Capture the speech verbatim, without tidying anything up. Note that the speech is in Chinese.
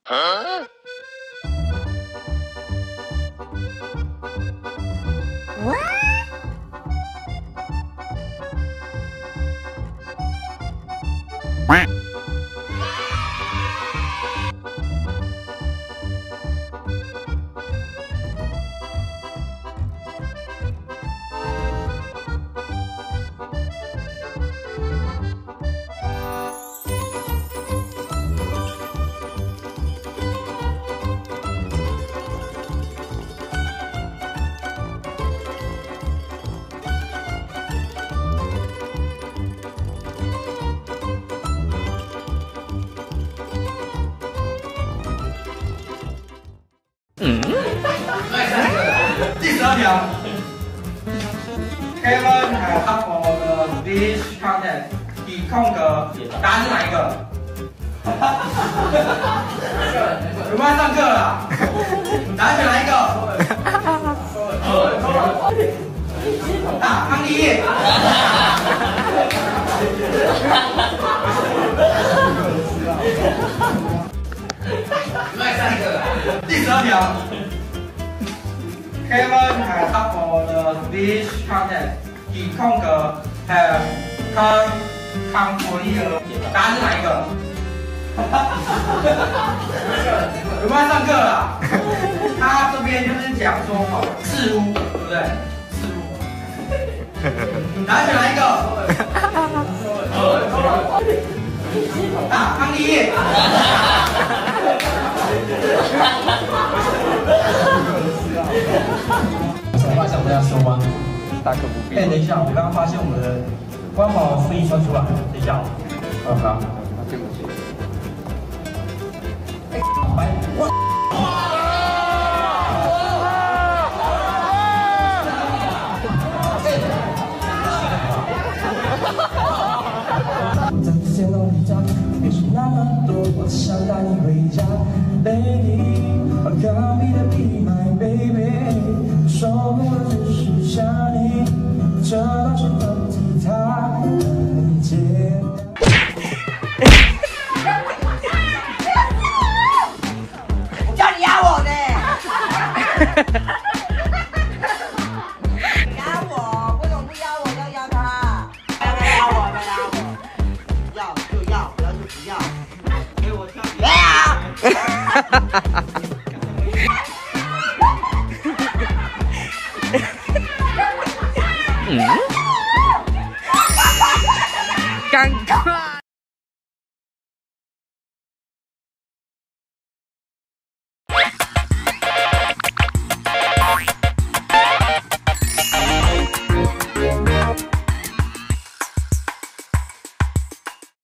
啊 嗯， 第十二条 ，Kevin has come for the beach contest。以空格，答案是哪一个？有没有上课了？答案选哪一个？啊，康妮。第十二条 ，Kevin has come for the beach contest。以空格 have come come for you。答案是哪一个？有没有上课了？他这边就是讲说哦，似乎对不对？似乎。答案选哪一个？啊，康妮。 有话想跟大家说吗？ 大可不必。 哎，等一下，我刚刚发现我们的官网会议穿出来，等一下。好，好。 对不起。 来，我。在街头里站，别说那么多，我只想带你回家 ，Lady。Call me to be my baby， 说不了只是想你，这道是问题太简单。 我叫你压我呢！压我，为什么不压我？要压他？不要压我，不要压我，要就要，不要就不要。给我跳。对呀。